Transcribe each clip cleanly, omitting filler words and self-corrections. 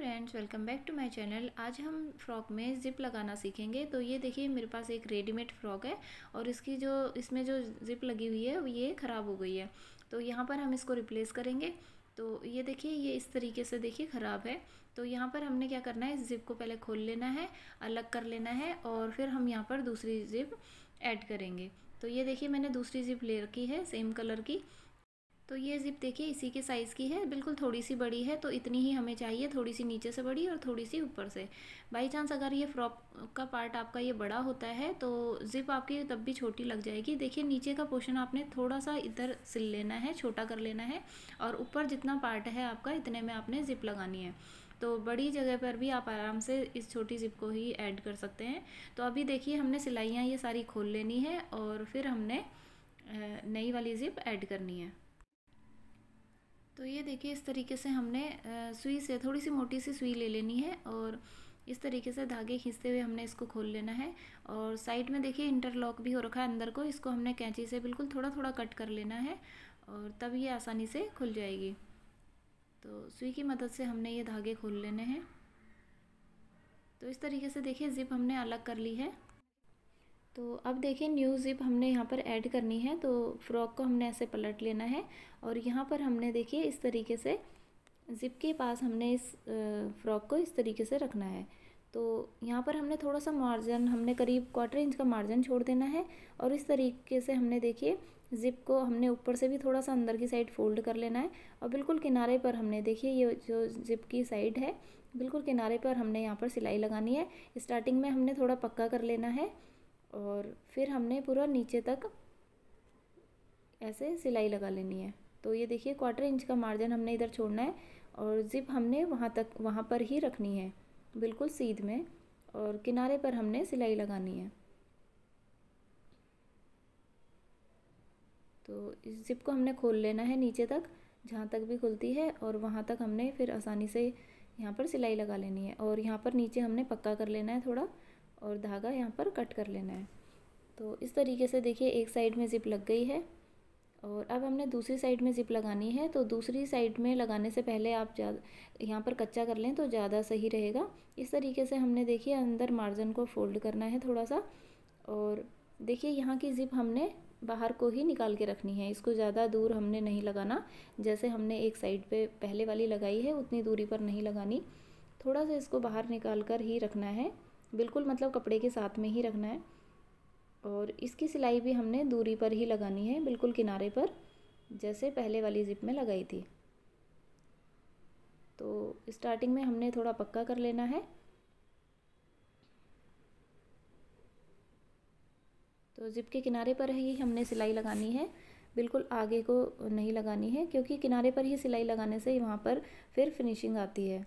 Friends, welcome back to my channel. आज हम frock में ज़िप लगाना सीखेंगे। तो ये देखिए, मेरे पास एक रेडीमेड फ़्रॉक है और इसमें जो ज़िप लगी हुई है ये ख़राब हो गई है। तो यहाँ पर हम इसको रिप्लेस करेंगे। तो ये देखिए, ये इस तरीके से देखिए ख़राब है। तो यहाँ पर हमने क्या करना है, इस ज़िप को पहले खोल लेना है, अलग कर लेना है और फिर हम यहाँ पर दूसरी ज़िप ऐड करेंगे। तो ये देखिए, मैंने दूसरी ज़िप ले रखी है सेम कलर की। तो ये ज़िप देखिए इसी के साइज़ की है, बिल्कुल थोड़ी सी बड़ी है। तो इतनी ही हमें चाहिए, थोड़ी सी नीचे से बड़ी और थोड़ी सी ऊपर से। बाई चांस अगर ये फ्रॉक का पार्ट आपका ये बड़ा होता है तो ज़िप आपकी तब भी छोटी लग जाएगी। देखिए, नीचे का पोर्शन आपने थोड़ा सा इधर सिल लेना है, छोटा कर लेना है और ऊपर जितना पार्ट है आपका इतने में आपने ज़िप लगानी है। तो बड़ी जगह पर भी आप आराम से इस छोटी ज़िप को ही ऐड कर सकते हैं। तो अभी देखिए, हमने सिलाइयाँ ये सारी खोल लेनी है और फिर हमने नई वाली ज़िप ऐड करनी है। तो ये देखिए, इस तरीके से हमने सुई से थोड़ी सी मोटी सी सुई ले लेनी है और इस तरीके से धागे खींचते हुए हमने इसको खोल लेना है। और साइड में देखिए इंटरलॉक भी हो रखा है अंदर को, इसको हमने कैंची से बिल्कुल थोड़ा थोड़ा कट कर लेना है और तब ये आसानी से खुल जाएगी। तो सुई की मदद से हमने ये धागे खोल लेने हैं। तो इस तरीके से देखिए ज़िप हमने अलग कर ली है। तो अब देखिए, न्यू ज़िप हमने यहाँ पर ऐड करनी है। तो फ्रॉक को हमने ऐसे पलट लेना है और यहाँ पर हमने देखिए इस तरीके से ज़िप के पास हमने इस फ्रॉक को इस तरीके से रखना है। तो यहाँ पर हमने थोड़ा सा मार्जिन, हमने करीब 1/4 इंच का मार्जिन छोड़ देना है और इस तरीके से हमने देखिए ज़िप को हमने ऊपर से भी थोड़ा सा अंदर की साइड फोल्ड कर लेना है और बिल्कुल किनारे पर हमने देखिए ये जो ज़िप की साइड है बिल्कुल किनारे पर हमने यहाँ पर सिलाई लगानी है। स्टार्टिंग में हमने थोड़ा पक्का कर लेना है और फिर हमने पूरा नीचे तक ऐसे सिलाई लगा लेनी है। तो ये देखिए 1/4 इंच का मार्जिन हमने इधर छोड़ना है और ज़िप हमने वहाँ पर ही रखनी है बिल्कुल सीध में और किनारे पर हमने सिलाई लगानी है। तो इस ज़िप को हमने खोल लेना है नीचे तक, जहाँ तक भी खुलती है और वहाँ तक हमने फिर आसानी से यहाँ पर सिलाई लगा लेनी है और यहाँ पर नीचे हमने पक्का कर लेना है थोड़ा और धागा यहाँ पर कट कर लेना है। तो इस तरीके से देखिए एक साइड में ज़िप लग गई है और अब हमने दूसरी साइड में ज़िप लगानी है। तो दूसरी साइड में लगाने से पहले आप यहाँ पर कच्चा कर लें तो ज़्यादा सही रहेगा। इस तरीके से हमने देखिए अंदर मार्जिन को फोल्ड करना है थोड़ा सा और देखिए यहाँ की ज़िप हमने बाहर को ही निकाल के रखनी है, इसको ज़्यादा दूर हमने नहीं लगाना। जैसे हमने एक साइड पे पहले वाली लगाई है उतनी दूरी पर नहीं लगानी, थोड़ा सा इसको बाहर निकाल कर ही रखना है, बिल्कुल मतलब कपड़े के साथ में ही रखना है। और इसकी सिलाई भी हमने दूरी पर ही लगानी है, बिल्कुल किनारे पर, जैसे पहले वाली ज़िप में लगाई थी। तो स्टार्टिंग में हमने थोड़ा पक्का कर लेना है। तो ज़िप के किनारे पर ही हमने सिलाई लगानी है, बिल्कुल आगे को नहीं लगानी है, क्योंकि किनारे पर ही सिलाई लगाने से वहाँ पर फिर फिनिशिंग आती है।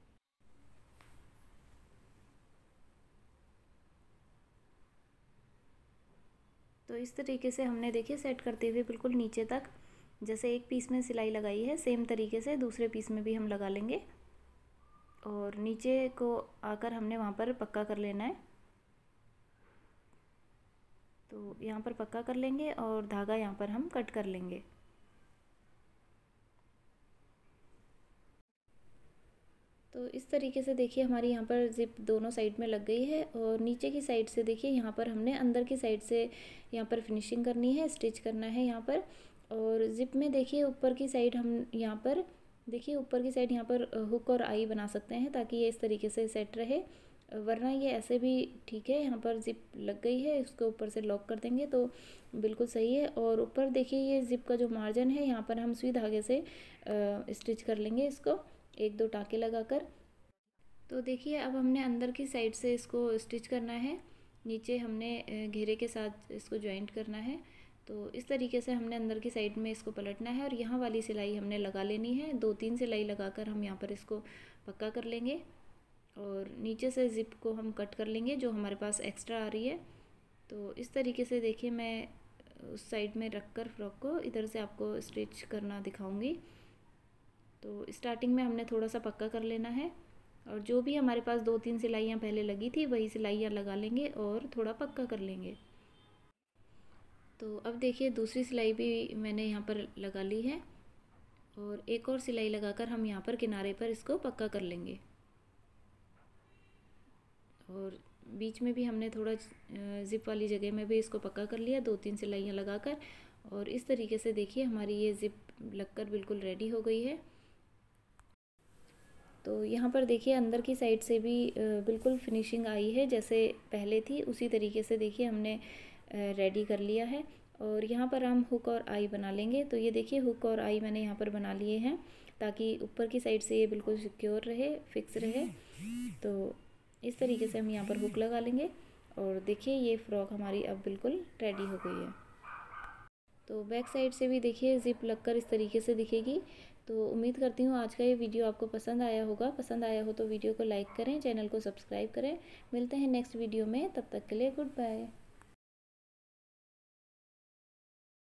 तो इस तरीके से हमने देखिए सेट करते हुए बिल्कुल नीचे तक, जैसे एक पीस में सिलाई लगाई है सेम तरीके से दूसरे पीस में भी हम लगा लेंगे और नीचे को आकर हमने वहाँ पर पक्का कर लेना है। तो यहाँ पर पक्का कर लेंगे और धागा यहाँ पर हम कट कर लेंगे। तो इस तरीके से देखिए हमारी यहाँ पर ज़िप दोनों साइड में लग गई है और नीचे की साइड से देखिए यहाँ पर हमने अंदर की साइड से यहाँ पर फिनिशिंग करनी है, स्टिच करना है यहाँ पर। और ज़िप में देखिए ऊपर की साइड हम यहाँ पर देखिए ऊपर की साइड यहाँ पर हुक और आई बना सकते हैं ताकि ये इस तरीके से सेट रहे, वरना ये ऐसे भी ठीक है। यहाँ पर ज़िप लग गई है, इसको ऊपर से लॉक कर देंगे तो बिल्कुल सही है। और ऊपर देखिए ये ज़िप का जो मार्जिन है यहाँ पर हम सुई धागे से स्टिच कर लेंगे इसको, 1-2 टाँके लगाकर। तो देखिए अब हमने अंदर की साइड से इसको स्टिच करना है, नीचे हमने घेरे के साथ इसको जॉइंट करना है। तो इस तरीके से हमने अंदर की साइड में इसको पलटना है और यहाँ वाली सिलाई हमने लगा लेनी है, 2-3 सिलाई लगाकर हम यहाँ पर इसको पक्का कर लेंगे और नीचे से ज़िप को हम कट कर लेंगे जो हमारे पास एक्स्ट्रा आ रही है। तो इस तरीके से देखिए मैं उस साइड में रख कर फ्रॉक को इधर से आपको स्टिच करना दिखाऊंगी। तो स्टार्टिंग में हमने थोड़ा सा पक्का कर लेना है और जो भी हमारे पास 2-3 सिलाइयाँ पहले लगी थी वही सिलाइयाँ लगा लेंगे और थोड़ा पक्का कर लेंगे। तो अब देखिए दूसरी सिलाई भी मैंने यहाँ पर लगा ली है और एक और सिलाई लगाकर हम यहाँ पर किनारे पर इसको पक्का कर लेंगे। और बीच में भी हमने थोड़ा ज़िप वाली जगह में भी इसको पक्का कर लिया 2-3 सिलाइयाँ लगाकर। और इस तरीके से देखिए हमारी ये ज़िप लगकर बिल्कुल रेडी हो गई है। तो यहाँ पर देखिए अंदर की साइड से भी बिल्कुल फिनिशिंग आई है, जैसे पहले थी उसी तरीके से देखिए हमने रेडी कर लिया है। और यहाँ पर हम हुक और आई बना लेंगे। तो ये देखिए हुक और आई मैंने यहाँ पर बना लिए हैं ताकि ऊपर की साइड से ये बिल्कुल सिक्योर रहे, फिक्स रहे। तो इस तरीके से हम यहाँ पर हुक लगा लेंगे और देखिए ये फ़्रॉक हमारी अब बिल्कुल रेडी हो गई है। तो बैक साइड से भी देखिए ज़िप लगकर इस तरीके से दिखेगी। तो उम्मीद करती हूँ आज का ये वीडियो आपको पसंद आया होगा। पसंद आया हो तो वीडियो को लाइक करें, चैनल को सब्सक्राइब करें। मिलते हैं नेक्स्ट वीडियो में, तब तक के लिए गुड बाय।